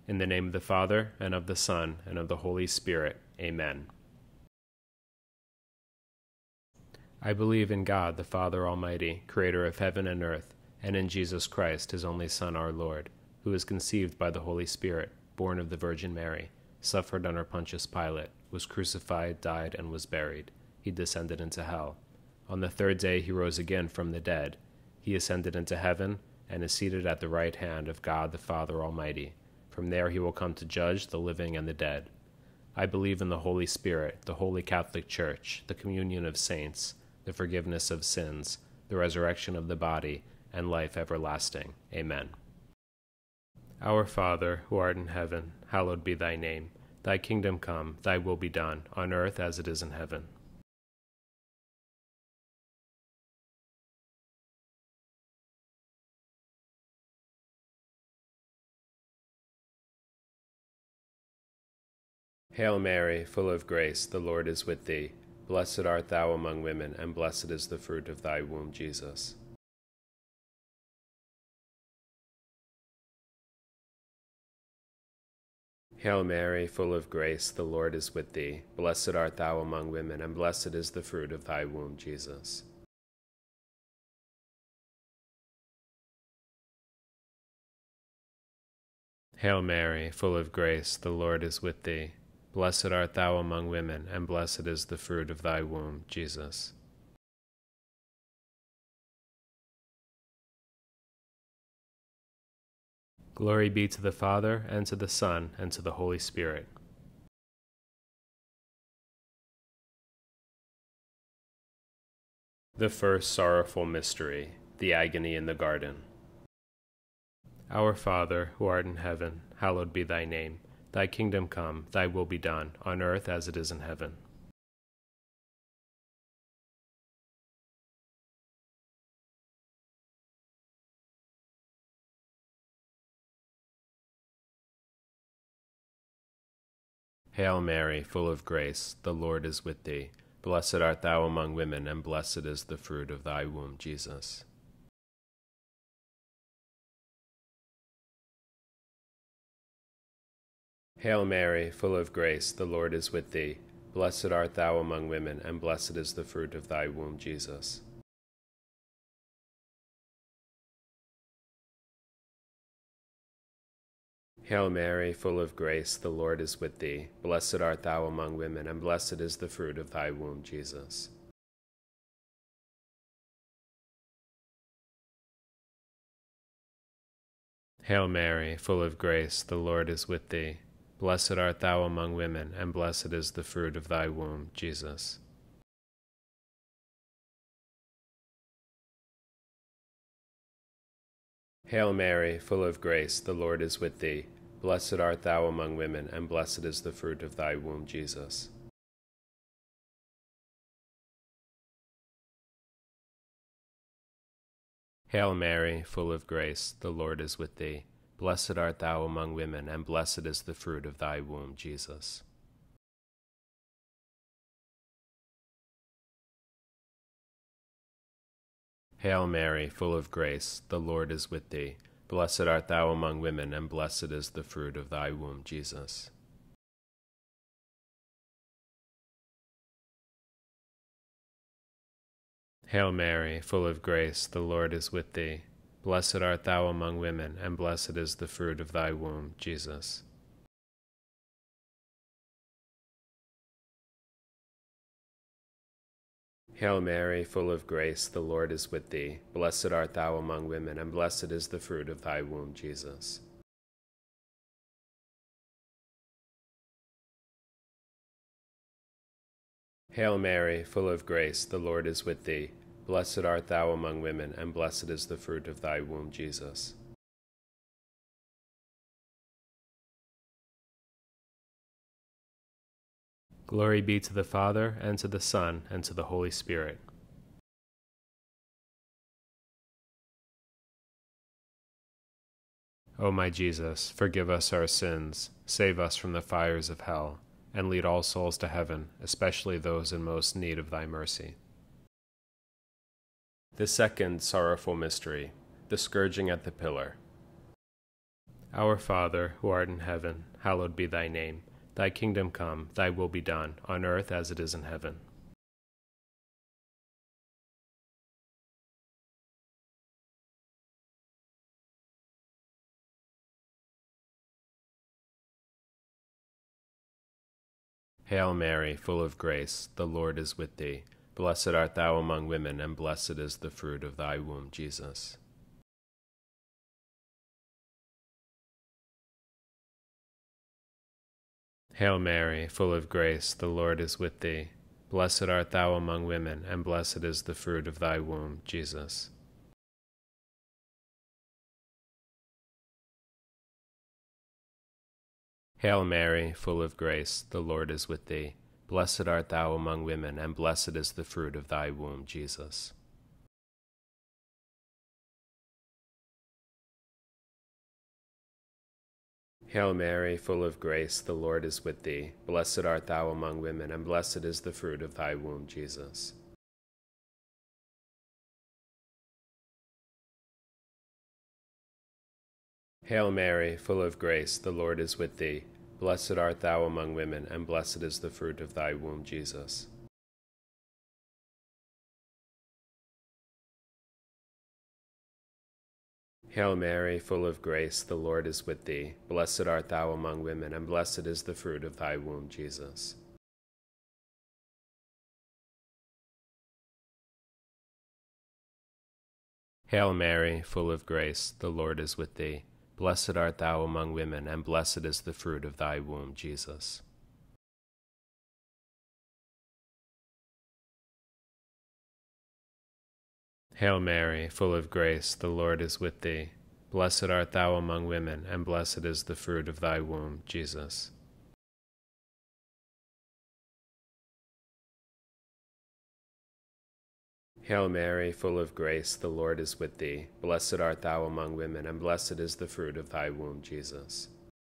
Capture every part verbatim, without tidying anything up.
In the name of the Father, and of the Son, and of the Holy Spirit. Amen. I believe in God, the Father Almighty, creator of heaven and earth, and in Jesus Christ, his only Son, our Lord, who was conceived by the Holy Spirit, born of the Virgin Mary, suffered under Pontius Pilate, was crucified, died, and was buried. He descended into hell. On the third day he rose again from the dead. He ascended into heaven, and is seated at the right hand of God the Father Almighty. From there he will come to judge the living and the dead. I believe in the Holy Spirit, the Holy Catholic Church, the communion of saints, the forgiveness of sins, the resurrection of the body, and life everlasting. Amen. Our Father, who art in heaven, hallowed be thy name. Thy kingdom come, thy will be done, on earth as it is in heaven. Hail Mary, full of grace, the Lord is with thee. Blessed art thou among women, and blessed is the fruit of thy womb, Jesus. Hail Mary, full of grace, the Lord is with thee. Blessed art thou among women, and blessed is the fruit of thy womb, Jesus. Hail Mary, full of grace, the Lord is with thee. Blessed art thou among women, and blessed is the fruit of thy womb, Jesus. Glory be to the Father, and to the Son, and to the Holy Spirit. The first sorrowful mystery, the agony in the garden. Our Father, who art in heaven, hallowed be thy name. Thy kingdom come, thy will be done, on earth as it is in heaven. Hail Mary, full of grace, the Lord is with thee. Blessed art thou among women, and blessed is the fruit of thy womb, Jesus. Hail Mary, full of grace, the Lord is with thee. Blessed art thou among women, and blessed is the fruit of thy womb, Jesus. Hail Mary, full of grace, the Lord is with thee. Blessed art thou among women, and blessed is the fruit of thy womb, Jesus. Hail Mary, full of grace, the Lord is with thee. Blessed art thou among women, and blessed is the fruit of thy womb, Jesus. Hail Mary, full of grace, the Lord is with thee. Blessed art thou among women, and blessed is the fruit of thy womb, Jesus. Hail Mary, full of grace, the Lord is with thee. Blessed art thou among women, and blessed is the fruit of thy womb, Jesus. Hail Mary, full of grace, the Lord is with thee. Blessed art thou among women, and blessed is the fruit of thy womb, Jesus. Hail Mary, full of grace, the Lord is with thee. Blessed art thou among women, and blessed is the fruit of thy womb, Jesus. Hail Mary, full of grace, the Lord is with thee. Blessed art thou among women, and blessed is the fruit of thy womb, Jesus. Hail Mary, full of grace, the Lord is with thee. Blessed art thou among women, and blessed is the fruit of thy womb, Jesus. Glory be to the Father, and to the Son, and to the Holy Spirit. O my Jesus, forgive us our sins, save us from the fires of hell, and lead all souls to heaven, especially those in most need of thy mercy. The second sorrowful mystery, the scourging at the pillar. Our Father, who art in heaven, hallowed be thy name. Thy kingdom come, thy will be done, on earth as it is in heaven. Hail Mary, full of grace, the Lord is with thee. Blessed art thou among women, and blessed is the fruit of thy womb, Jesus. Hail Mary, full of grace, the Lord is with thee. Blessed art thou among women, and blessed is the fruit of thy womb, Jesus. Hail Mary, full of grace, the Lord is with thee. Blessed art thou among women, and blessed is the fruit of thy womb, Jesus. Hail Mary, full of grace, the Lord is with thee. Blessed art thou among women, and blessed is the fruit of thy womb, Jesus. Hail Mary, full of grace, the Lord is with thee. Blessed art thou among women, and blessed is the fruit of thy womb, Jesus. Hail Mary, full of grace, the Lord is with thee. Blessed art thou among women, and blessed is the fruit of thy womb, Jesus. Hail Mary, full of grace, the Lord is with thee. Blessed art thou among women, and blessed is the fruit of thy womb, Jesus. Hail Mary, full of grace, the Lord is with thee. Blessed art thou among women, and blessed is the fruit of thy womb, Jesus. Hail Mary, full of grace, the Lord is with thee. Blessed art thou among women, and blessed is the fruit of thy womb, Jesus.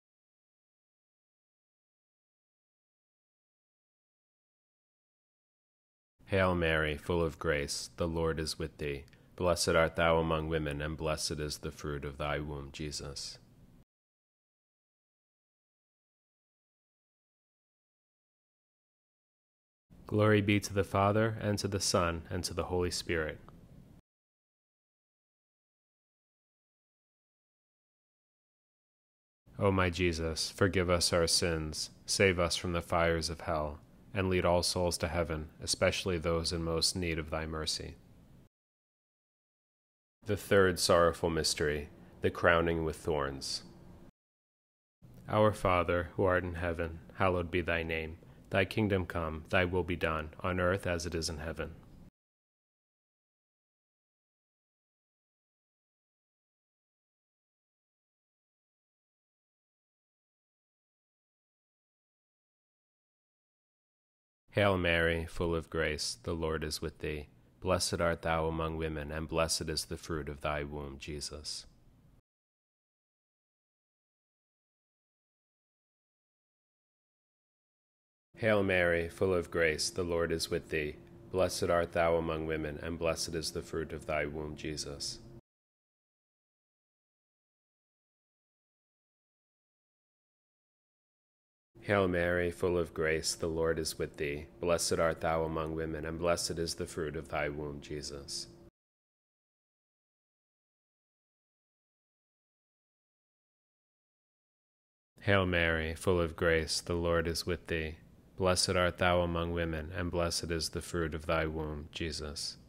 Hail Mary, full of grace, the Lord is with thee. Blessed art thou among women, and blessed is the fruit of thy womb, Jesus. Glory be to the Father, and to the Son, and to the Holy Spirit. O my Jesus, forgive us our sins, save us from the fires of hell, and lead all souls to heaven, especially those in most need of thy mercy. The third sorrowful mystery, the crowning with thorns. Our Father, who art in heaven, hallowed be thy name. Thy kingdom come, thy will be done, on earth as it is in heaven. Hail Mary, full of grace, the Lord is with thee. Blessed art thou among women, and blessed is the fruit of thy womb, Jesus. Hail Mary, full of grace, the Lord is with thee. Blessed art thou among women, and blessed is the fruit of thy womb, Jesus. Hail Mary, full of grace, the Lord is with thee. Blessed art thou among women, and blessed is the fruit of thy womb, Jesus. Hail Mary, full of grace, the Lord is with thee. Blessed art thou among women, and blessed is the fruit of thy womb, Jesus.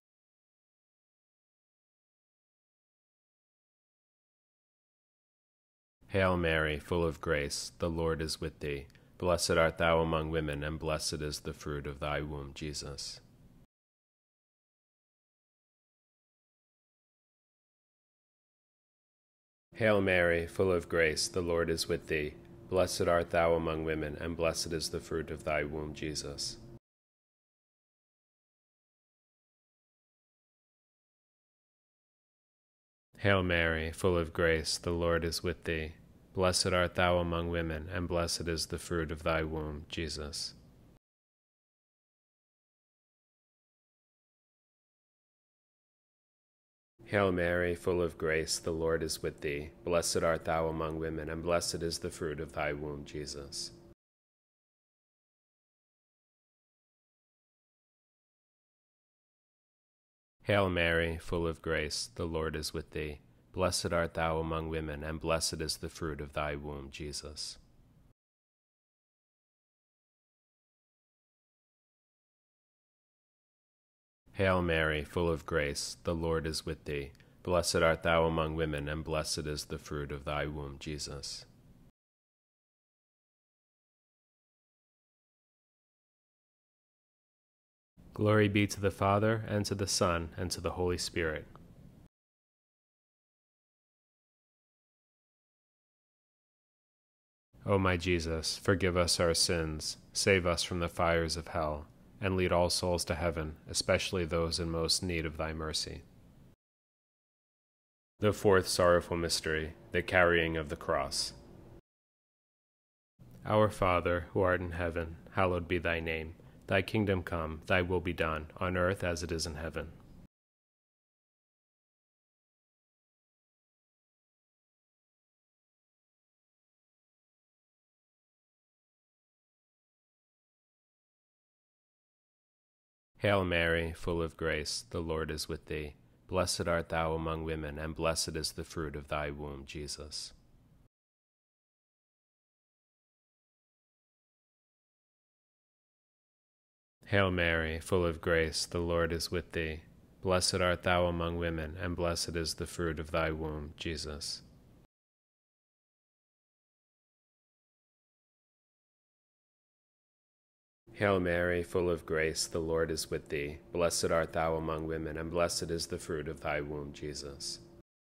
Hail Mary, full of grace, the Lord is with thee. Blessed art thou among women, and blessed is the fruit of thy womb, Jesus. Hail Mary, full of grace, the Lord is with thee. Blessed art thou among women, and blessed is the fruit of thy womb, Jesus. Hail Mary, full of grace, the Lord is with thee. Blessed art thou among women, and blessed is the fruit of thy womb, Jesus. Hail Mary, full of grace, the Lord is with thee. Blessed art thou among women, and blessed is the fruit of thy womb, Jesus. Hail Mary, full of grace, the Lord is with thee. Blessed art thou among women, and blessed is the fruit of thy womb, Jesus. Hail Mary, full of grace, the Lord is with thee. Blessed art thou among women, and blessed is the fruit of thy womb, Jesus. Glory be to the Father, and to the Son, and to the Holy Spirit. O my Jesus, forgive us our sins, save us from the fires of hell, and lead all souls to heaven, especially those in most need of thy mercy. The fourth sorrowful mystery, the carrying of the cross. Our Father, who art in heaven, hallowed be thy name. Thy kingdom come, thy will be done, on earth as it is in heaven. Hail Mary, full of grace, the Lord is with thee. Blessed art thou among women, and blessed is the fruit of thy womb, Jesus. Hail Mary, full of grace, the Lord is with thee. Blessed art thou among women, and blessed is the fruit of thy womb, Jesus. Hail Mary, full of grace, the Lord is with thee. Blessed art thou among women, and blessed is the fruit of thy womb, Jesus.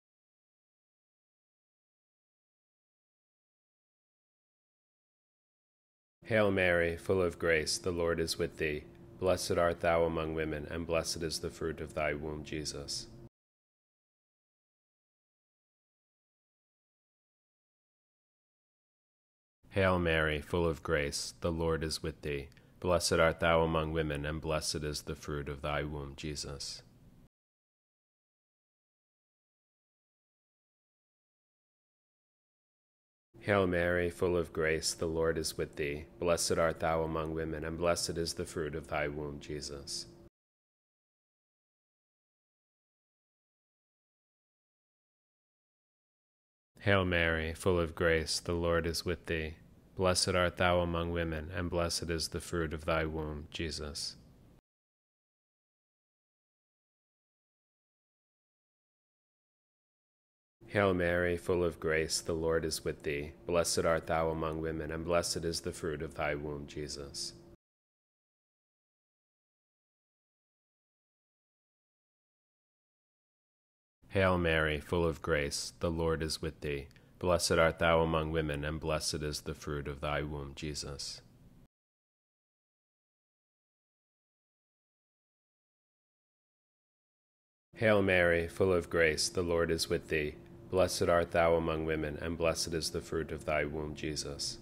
Hail Mary, full of grace, the Lord is with thee. Blessed art thou among women, and blessed is the fruit of thy womb, Jesus. Hail Mary, full of grace, the Lord is with thee. Blessed art thou among women, and blessed is the fruit of thy womb, Jesus. Hail Mary, full of grace, the Lord is with thee. Blessed art thou among women, and blessed is the fruit of thy womb, Jesus. Hail Mary, full of grace, the Lord is with thee. Blessed art thou among women, and blessed is the fruit of thy womb, Jesus. Hail Mary, full of grace, the Lord is with thee. Blessed art thou among women, and blessed is the fruit of thy womb, Jesus. Hail Mary, full of grace, the Lord is with thee. Blessed art thou among women, and blessed is the fruit of thy womb, Jesus. Hail Mary, full of grace, the Lord is with thee. Blessed art thou among women, and blessed is the fruit of thy womb, Jesus.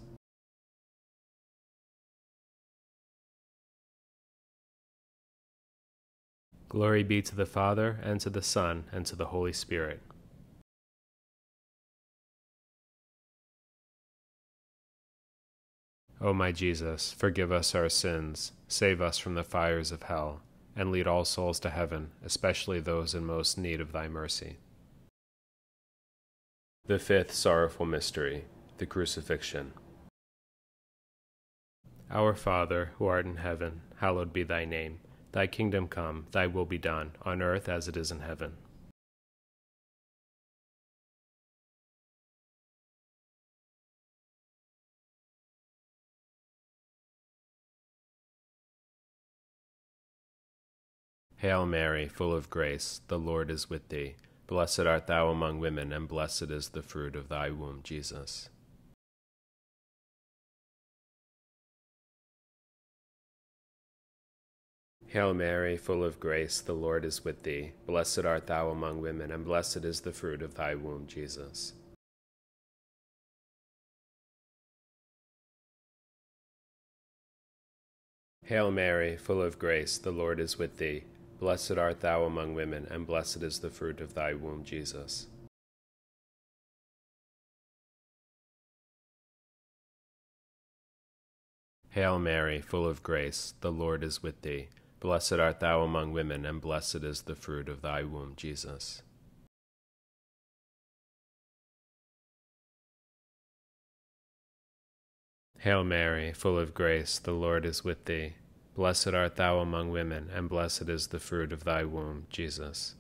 Glory be to the Father, and to the Son, and to the Holy Spirit. O my Jesus, forgive us our sins, save us from the fires of hell, and lead all souls to heaven, especially those in most need of thy mercy. The fifth sorrowful mystery, the Crucifixion. Our Father, who art in heaven, hallowed be thy name. Thy kingdom come, thy will be done, on earth as it is in heaven. Hail Mary, full of grace, the Lord is with thee. Blessed art thou among women, and blessed is the fruit of thy womb, Jesus. Hail Mary, full of grace, the Lord is with thee. Blessed art thou among women, and blessed is the fruit of thy womb, Jesus. Hail Mary, full of grace, the Lord is with thee. Blessed art thou among women, and blessed is the fruit of thy womb, Jesus. Hail Mary, full of grace, the Lord is with thee. Blessed art thou among women, and blessed is the fruit of thy womb, Jesus. Hail Mary, full of grace, the Lord is with thee. Blessed art thou among women, and blessed is the fruit of thy womb, Jesus.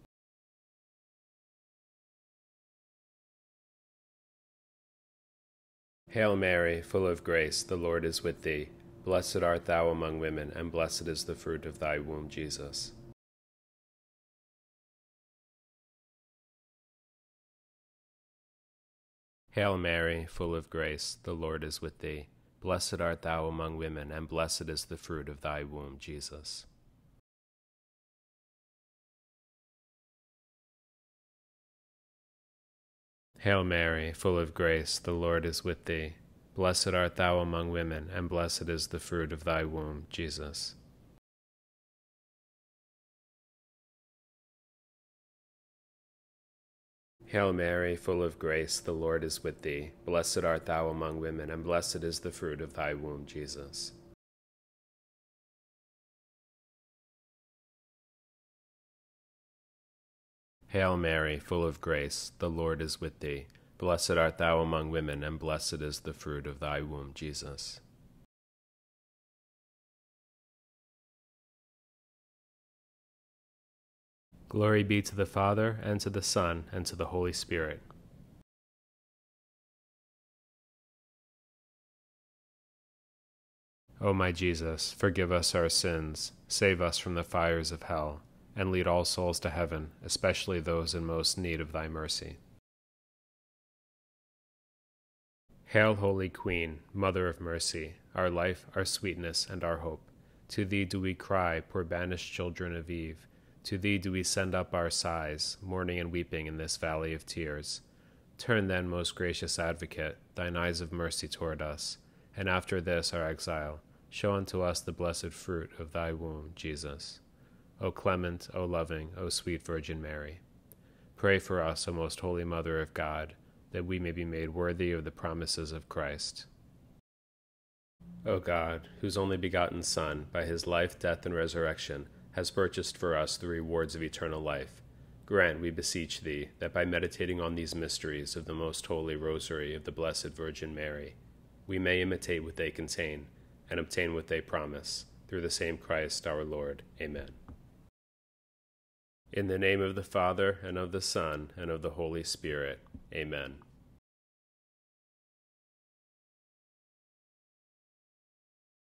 Hail Mary, full of grace, the Lord is with thee. Blessed art thou among women, and blessed is the fruit of thy womb, Jesus. Hail Mary, full of grace, the Lord is with thee. Blessed art thou among women, and blessed is the fruit of thy womb, Jesus. Hail Mary, full of grace, the Lord is with thee. Blessed art thou among women, and blessed is the fruit of thy womb, Jesus. Hail Mary, full of grace, the Lord is with thee. Blessed art thou among women, and blessed is the fruit of thy womb, Jesus. Hail Mary, full of grace, the Lord is with thee. Blessed art thou among women, and blessed is the fruit of thy womb, Jesus. Glory be to the Father, and to the Son, and to the Holy Spirit. O my Jesus, forgive us our sins, save us from the fires of hell, and lead all souls to heaven, especially those in most need of thy mercy. Hail, Holy Queen, Mother of Mercy, our life, our sweetness, and our hope. To thee do we cry, poor banished children of Eve. To thee do we send up our sighs, mourning and weeping in this valley of tears. Turn then, most gracious Advocate, thine eyes of mercy toward us, and after this our exile, show unto us the blessed fruit of thy womb, Jesus. O clement, O loving, O sweet Virgin Mary, pray for us, O most holy Mother of God, that we may be made worthy of the promises of Christ. O God, whose only begotten Son, by his life, death, and resurrection, has purchased for us the rewards of eternal life, grant, we beseech thee, that by meditating on these mysteries of the most holy Rosary of the Blessed Virgin Mary, we may imitate what they contain, and obtain what they promise, through the same Christ our Lord. Amen. In the name of the Father, and of the Son, and of the Holy Spirit. Amen.